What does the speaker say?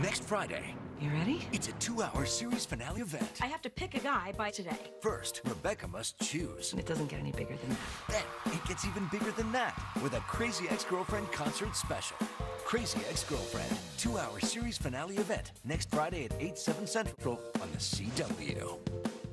Next Friday. You ready? It's a 2-hour series finale event. I have to pick a guy by today. First, Rebecca must choose. It doesn't get any bigger than that. Then, it gets even bigger than that with a Crazy Ex-Girlfriend concert special. Crazy Ex-Girlfriend, 2-hour series finale event. Next Friday at 8, 7 Central on the CW.